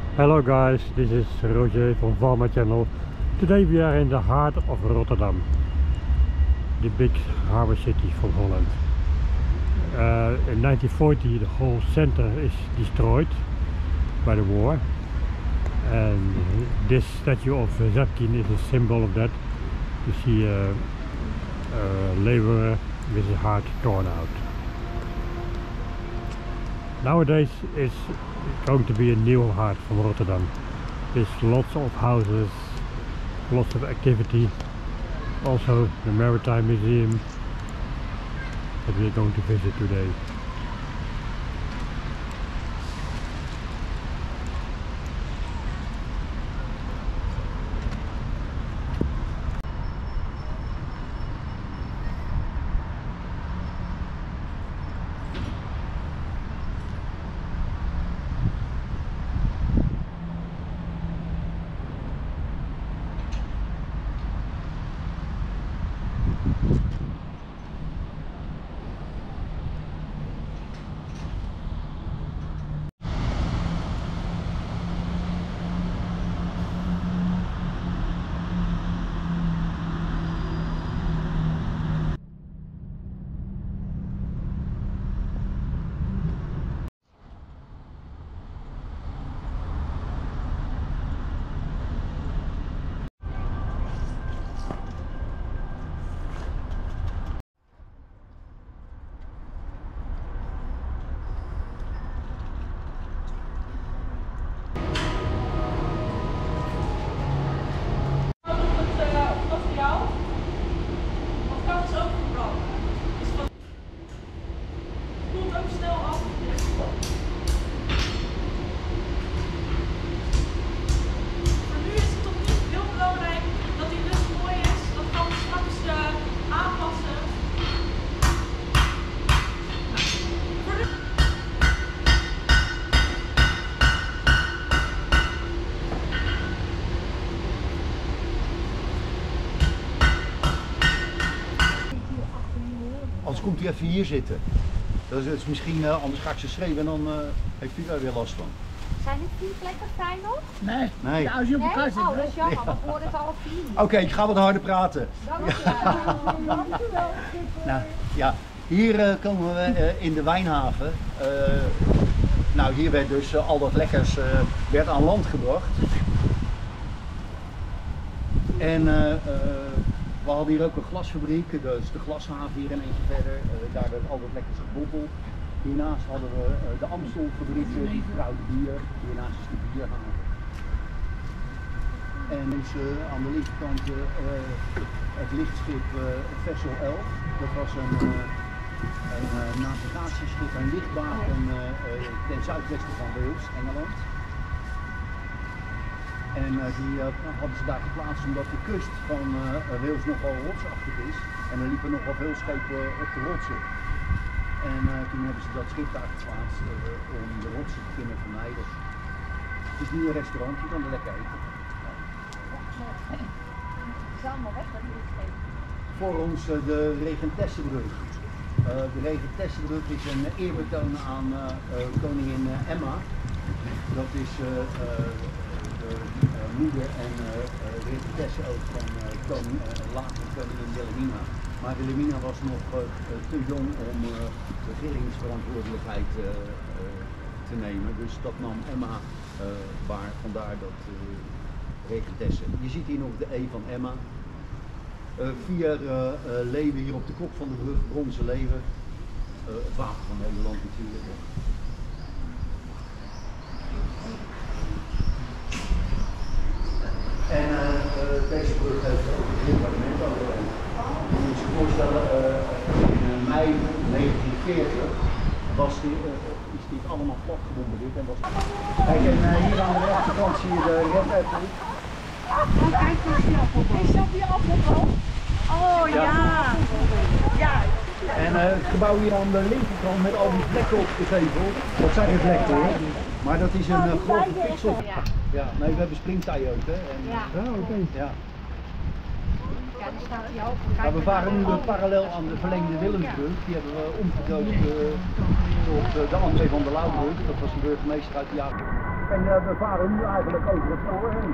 Hello guys, this is Roger from Valma channel. Today we are in the heart of Rotterdam, the big harbor city from Holland. In 1940 the whole center is destroyed by the war, and this statue of Zatkin is a symbol of that. You see a laborer with his heart torn out. Nowadays it's going to be a new heart from Rotterdam. There's lots of houses, lots of activity. Also the Maritime Museum that we're going to visit today. Anders komt u even hier zitten. Dat is misschien, anders ga ik ze schreeuwen en dan heeft u daar weer last van. Zijn het 4 plekken vrij nog? Nee. Ja, als je op elkaar zit. Oh, dat is jammer, want we horen het al 4. Oké, ik ga wat harder praten. Dankjewel. Nou, ja, hier komen we in de wijnhaven. Nou, hier werd dus al dat lekkers werd aan land gebracht. En we hadden hier ook een glasfabriek, dus de glashaven hier en eentje verder. Daar werd al dat lekkers gebotteld. Hiernaast hadden we de Amstelfabriek, die brouwde bier. Hiernaast is de bierhaven. En dus aan de linkerkant het lichtschip Vessel 11. Dat was een navigatieschip, een lichtbaken ten zuidwesten van Wales, Engeland. En die hadden ze daar geplaatst omdat de kust van Wales nogal rotsachtig is. En er liepen nogal veel schepen op de rotsen. En toen hebben ze dat schip daar geplaatst om de rotsen te kunnen vermijden. Het is nu een restaurant, je kan er lekker eten. Het is allemaal weg dat hier scheep. Voor ons de Regentessenbrug. De Regentessenbrug is een eerbetoon aan koningin Emma. Dat is moeder en regentesse ook van latere koningin Wilhelmina. Maar Wilhelmina was nog te jong om regeringsverantwoordelijkheid te nemen. Dus dat nam Emma waar, vandaar dat regentesse. Je ziet hier nog de E van Emma. 4 leeuwen hier op de kop van de brug, bronzen leeuwen. Het wapen van Nederland natuurlijk. En deze brug heeft ook het parlement overheen. Je moet je voorstellen, in mei 1940 is dit allemaal plat gebombardeerd. Kijk, en hier aan de rechterkant zie je de Red Apple. Kijk, is dat die appelboom? Oh ja. Ja. En het gebouw hier aan de linkerkant met al die vlekken op de gevel, dat zijn geen vlekken hoor. Maar dat is een grove pixel. Ja, nee, we hebben springtij ook hè. En, ja. Ja. Ja, die staat hier ook. Maar we varen nu parallel aan de verlengde Willemsbrug. Die hebben we omgedoopt op de André van der Lauwbrug. Dat was de burgemeester uit de jaren. En we varen nu eigenlijk over het spoor heen.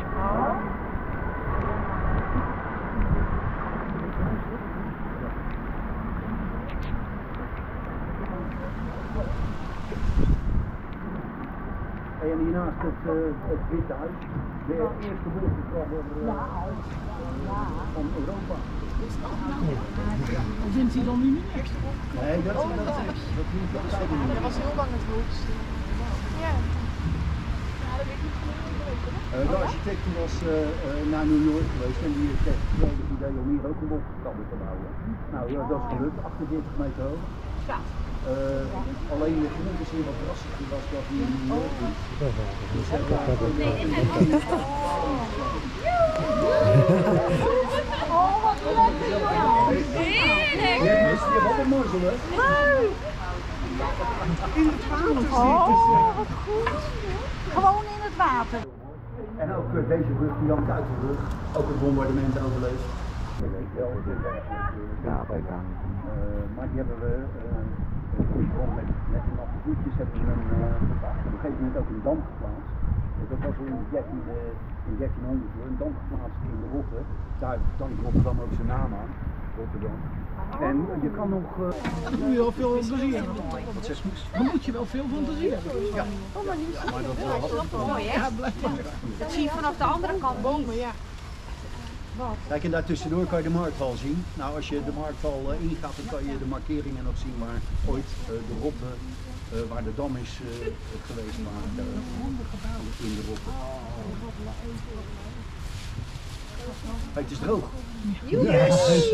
En hiernaast het Witte Huis, de eerste burgerkrabber van Europa. Vindt hij dan niet meer? Nee, dat zei hij niet. Dat was heel lang het hoogste. Ja. De architect was naar New York geweest en die heeft het idee om hier ook een wolkenkrabber te bouwen. Nou, dat is gelukt, 48 meter hoog. Alleen de gemeente wat drastisch was dat hij in New York is. Dus Oh, wat leuk! Heerlijk! je hebt wat een morzel, hè? In het water zitten. Oh, wat goed! Gewoon in het water. En ook deze brug, die Jan Kuitenbrug, ook het bombardement overleefd. Ja, bij gaan. Maar die hebben we met een natte voetjes hebben we op een gegeven moment ook een dam geplaatst. Dus dat was al in 1300 een dam geplaatst in de Rotte. Daar dankt Rotterdam ook zijn naam aan, Rotterdam. En je kan nog... Dan moet je wel veel fantasie hebben. Wat zegt Smoes? Dan moet je wel veel fantasie hebben. Ja. Maar dat Mooi, hè? Ja, blijkbaar. Dat zie je vanaf de andere kant bomen, ja. Kijk, en daartussendoor kan je de markthal zien. Nou, als je de markthal ingaat, dan kan je de markeringen nog zien waar ooit de Rotte, waar de dam is geweest, maar in de Rotte. Kijk, het is droog. Yes!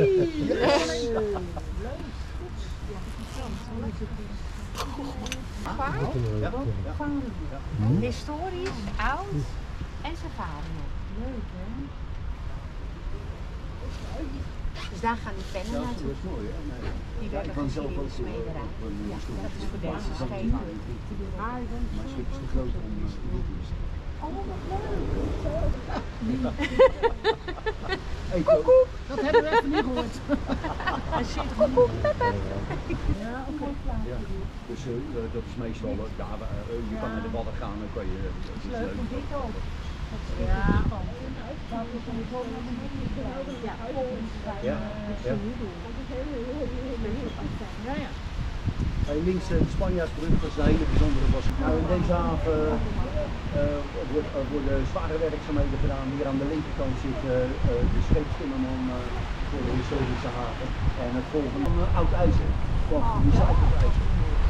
Ja. Historisch, oud en safari. Leuk, hè? Dus daar gaan die pennen Ja, dat naartoe. is mooi, hè? Nee. Die werden Ik gezien in de smederij. Ja, dat is voor deze schepen. Maar schip is te groot om Oh, wat leuk! Hey, Koekoek! Dat hebben we even niet gehoord. Hij zit koekoek, Peppe! Ja, oké. Ja. Dus dat is meestal, je kan naar de Wadden gaan, dan kan je... Dat is leuk. Dit ook. Ja. Ja, ja. Ja, ja. Hey, links de Spanjaardsbrug, dat is een hele bijzondere was. Nou, in deze haven worden zware werkzaamheden gedaan. Hier aan de linkerkant zit de scheepstimmerman voor de historische haven. En het volgende oud ijzer, van recycled ijzer.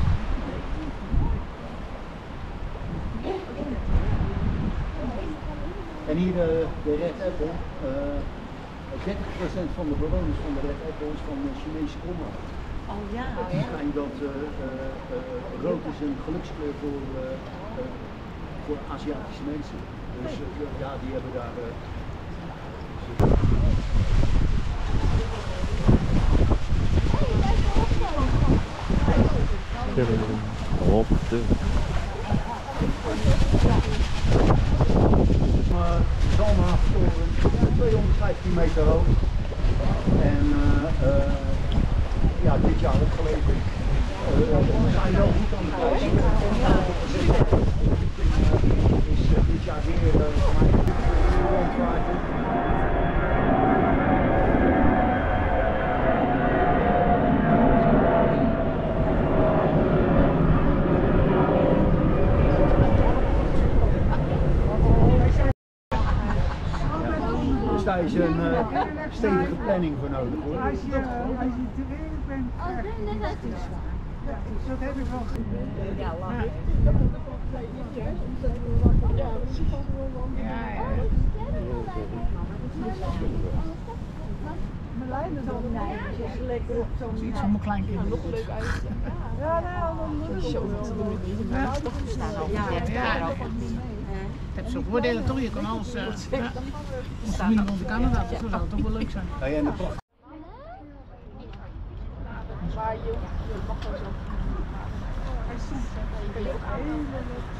En hier de Red Apple. 30% van de bewoners van de Red Apple is van Chinese komaf. Oh ja. Het schijnt dat rood is een gelukskleur voor Aziatische mensen. Dus ja, die hebben daar... Op de. Zalmhaventoren, 215 meter hoog. En ja, dit jaar opgeleverd. We zijn wel goed aan het reizen. Is dit jaar weer voor mij rondwaardig. Dus daar is een stevige planning voor nodig hoor. Als je te werk bent, dat heb ik wel gezien. Ja, lang. Mijn lijn is al lekker op zo'n iets van mijn kleinkinderen. Nog leuk uit. Ja, nou, zo We staan al 30 jaar over. het heeft zo'n voordelen toch, je kan alles. Ons familie woont in Canada, dus dat zou toch wel leuk zijn. Hey, en de pracht. Maar je mag wel zo. Hij soms kan je ook aan.